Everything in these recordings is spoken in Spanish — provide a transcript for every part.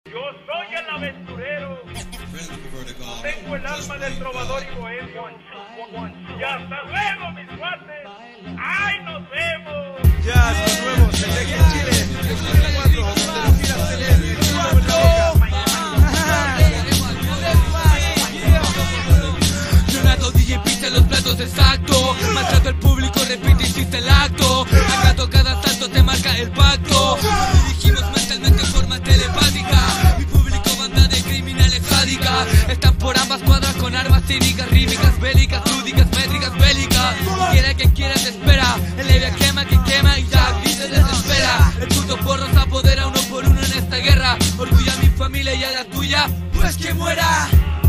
Yo soy el aventurero. Tengo el alma del trovador y bohemio. Y hasta luego, mis cuates. ¡Ay, nos vemos! Ya, nos vemos. El de Chile. Leonardo DJ pisa los platos exacto. Maltrato al público, repite, hiciste el acto. Acato cada salto, te marca el pacto. Nos dirigimos mentalmente en forma telepática. Mi público, banda de criminales sádicas. Están por ambas cuadras con armas cínicas, rítmicas, bélicas, lúdicas, métricas, bélicas. Quiera quien quiera te espera. El levia quema quien quema y ya grita desespera. El puto porro se apodera uno por uno en esta guerra. Orgullo a mi familia y a la tuya, pues que muera.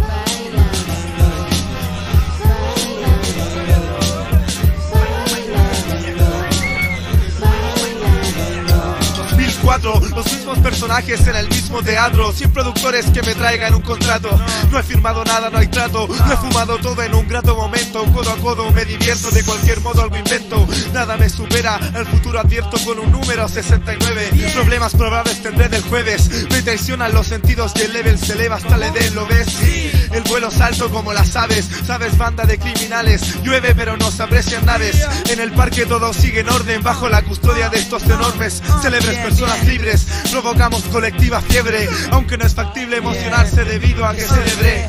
2004, los mismos personajes en el mismo teatro, sin productores que me traigan un contrato. No he firmado nada, no hay trato, no he fumado todo en un grato momento. Codo a codo me divierto, de cualquier modo algo invento. Nada me supera, el futuro advierto con un número 69. Problemas probables tendré del jueves. Me traicionan los sentidos y el level se eleva hasta el Edén, ¿lo ves? El vuelo salto como las aves, sabes, banda de criminales. Llueve pero no se aprecian naves. En el parque todo sigue en orden, bajo la custodia de estos enormes célebres personas libres. Provocamos colectiva fiebre, aunque no es factible emocionarse debido a que celebré.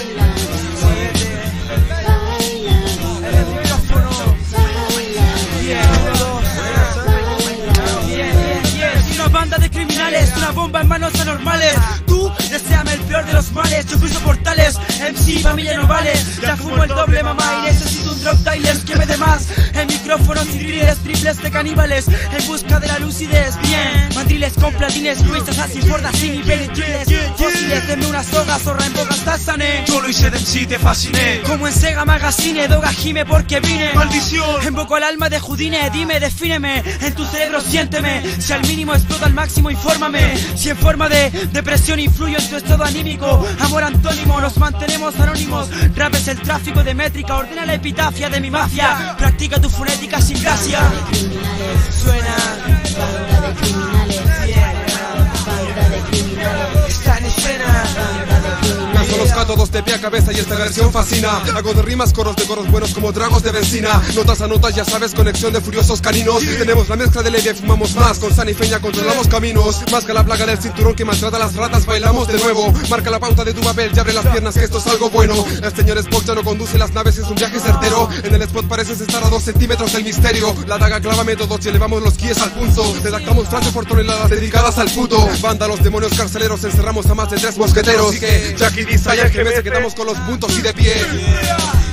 Una banda de criminales, una bomba en manos anormales. Tú, deséame el peor de los males. Yo cruzo portales, MC, familia no vale. Ya fumo el doble, mamá, y necesito un drop dealer que me dé más. En micrófonos y driles, triples de caníbales. En busca de la lucidez, bien. Mandriles con platines, cruistas así, fordas sin niveles. Fósiles, denme una soga, zorra en boca Tassane. Yo lo hice de MC, te fasciné. Como en Sega Magazine, Doga Jime porque vine. Maldición. Invoco al alma de Judine, dime, defíneme. En tu cerebro siénteme. Si al mínimo explota al máximo, infórmame. Si en forma de depresión influyo en tu estado anímico. Amor antónimo, nos mantenemos anónimos. Rap es el tráfico de métrica, ordena la epitafia de mi mafia. Practica tu fonética sin gracia. Suena Banda de criminales, banda de criminales, está en escena. banda de criminales. Caso los gatos dos de pie a cabeza y esta versión fascina. Hago de rimas, coros de coros buenos como dragos de benzina. Notas a notas, ya sabes, conexión de furiosos caninos. Tenemos la mezcla de levia y fumamos más. Con San y Feña controlamos caminos. Más que la plaga del cinturón que maltrata a las ratas, bailamos de nuevo. Marca la pauta de tu papel y abre las piernas que esto es algo bueno. El señor Spock ya no conduce las naves, es un viaje certero. En el spot pareces estar a 2 centímetros del misterio. La daga clávame todos y elevamos los pies al punto. Redactamos frases por toneladas dedicadas al puto. Banda, los demonios carceleros, encerramos a más de 3 mosqueteros. Así que Jackie Desire, que me quedamos con los puntos y de pie.